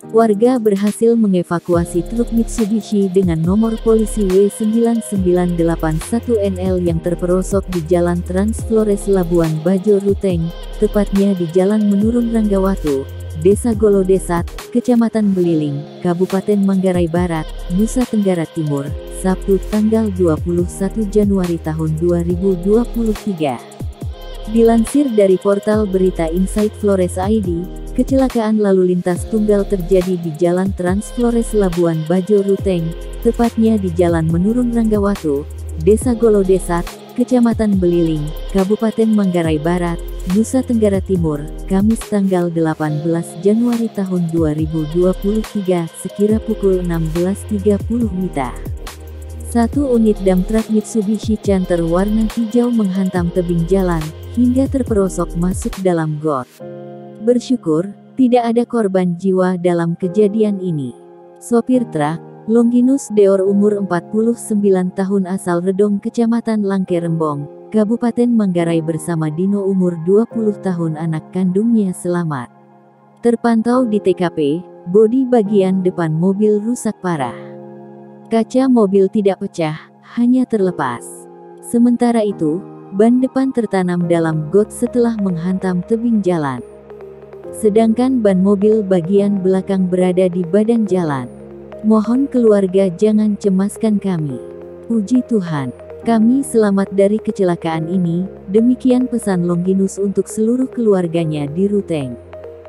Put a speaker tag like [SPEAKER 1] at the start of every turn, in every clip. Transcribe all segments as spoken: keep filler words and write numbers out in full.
[SPEAKER 1] Warga berhasil mengevakuasi truk Mitsubishi dengan nomor polisi W sembilan sembilan delapan satu N L yang terperosok di Jalan Trans Flores Labuan Bajo Ruteng, tepatnya di Jalan Menurun Ranggawatu, Desa Golodesat, Kecamatan Beliling, Kabupaten Manggarai Barat, Nusa Tenggara Timur, Sabtu tanggal dua puluh satu Januari tahun dua ribu dua puluh tiga. Dilansir dari portal berita Inside Flores I D, kecelakaan lalu lintas tunggal terjadi di Jalan Trans Flores Labuan Bajo Ruteng, tepatnya di Jalan Menurun Ranggawatu, Desa Golodesat, Kecamatan Beliling, Kabupaten Manggarai Barat, Nusa Tenggara Timur, Kamis tanggal delapan belas Januari tahun dua ribu dua puluh tiga sekira pukul enam belas tiga puluh W I B. Satu unit dump truck Mitsubishi Canter warna hijau menghantam tebing jalan, hingga terperosok masuk dalam got. Bersyukur, tidak ada korban jiwa dalam kejadian ini. Sopir truk, Longinus Deor umur empat puluh sembilan tahun asal Redong Kecamatan Langke Rembong, Kabupaten Manggarai bersama Dino umur dua puluh tahun anak kandungnya selamat. Terpantau di T K P, bodi bagian depan mobil rusak parah. Kaca mobil tidak pecah, hanya terlepas. Sementara itu, ban depan tertanam dalam got setelah menghantam tebing jalan. Sedangkan ban mobil bagian belakang berada di badan jalan. Mohon keluarga jangan cemaskan kami. Puji Tuhan, kami selamat dari kecelakaan ini. Demikian pesan Longinus untuk seluruh keluarganya di Ruteng.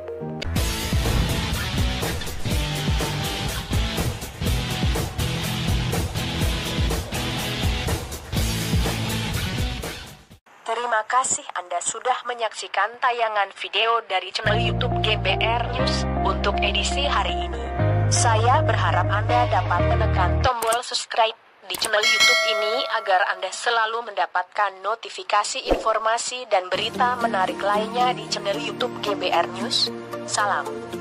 [SPEAKER 2] Terima kasih Anda sudah menyaksikan tayangan video dari channel YouTube G B R News untuk edisi hari ini. Saya berharap Anda dapat menekan tombol subscribe di channel YouTube ini agar Anda selalu mendapatkan notifikasi informasi dan berita menarik lainnya di channel YouTube G B R News. Salam.